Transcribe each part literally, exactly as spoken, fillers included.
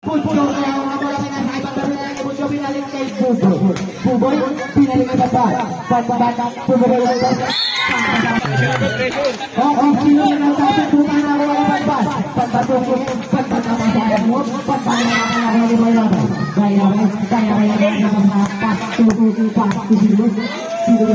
Pujo yang bola tengah hebat dari Pujo binalik kay Bubo. Bubo binalik kay Baba. Baba Bubo bola. Oh, oh, sino na dapat bukan na wala Baba. Baba Bubo, Baba na masaya mo, Baba na wala ni Baba. Gaya gaya gaya na pas tu pas tu sino. Sino.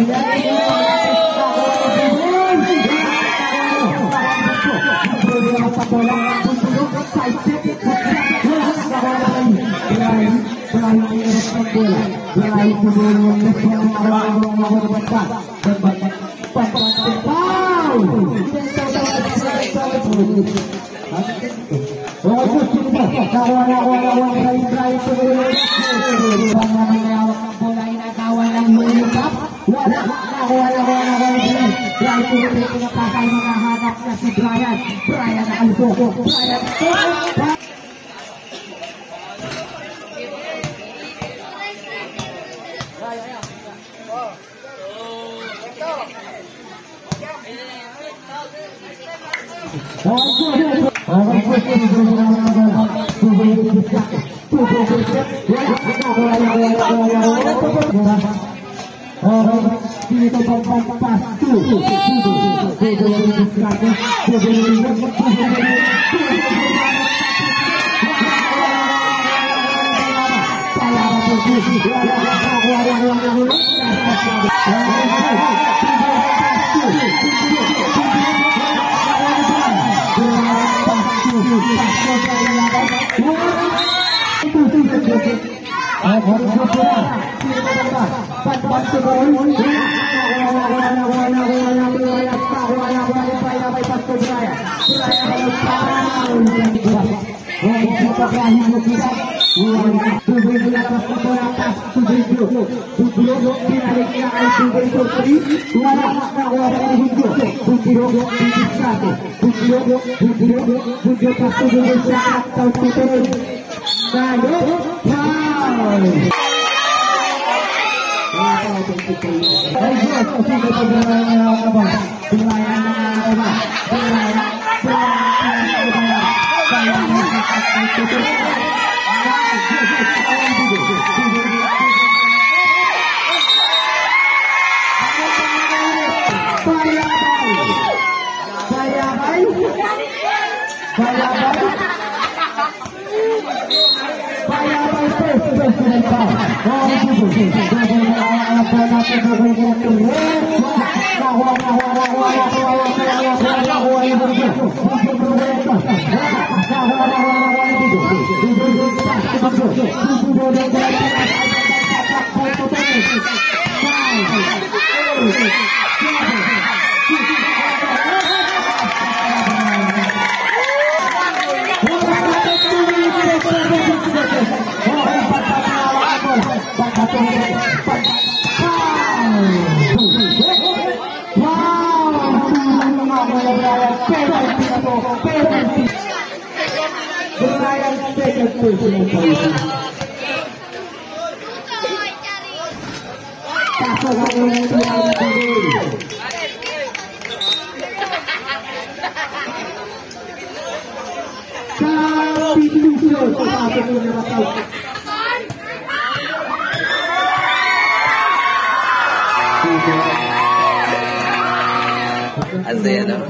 Asli itu.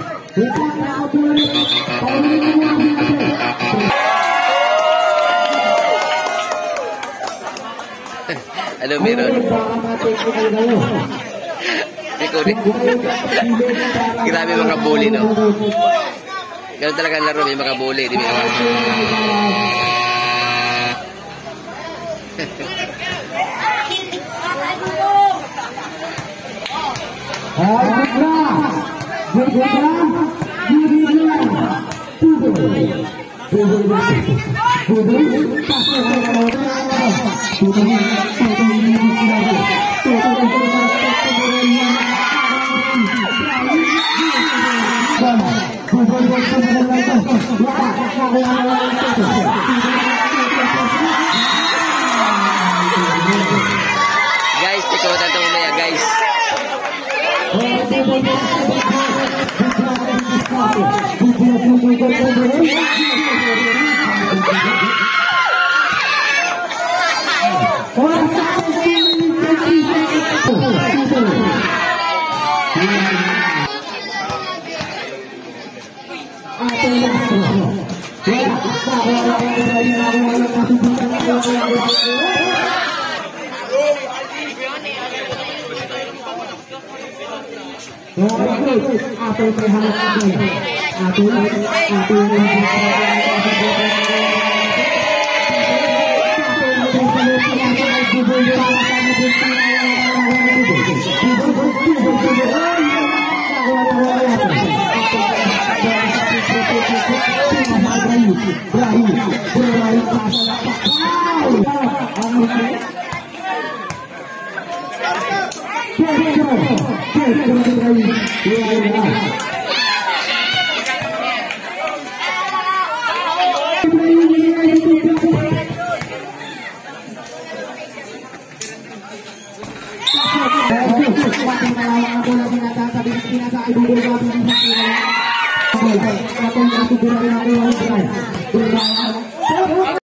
Aduh, meron. Ikaw din. Grabe mga bully, no? Ganun talaga ang laro, may mga bully. Di ba? Guys, ikaw tato mamaya, guys. Thank you. Ibu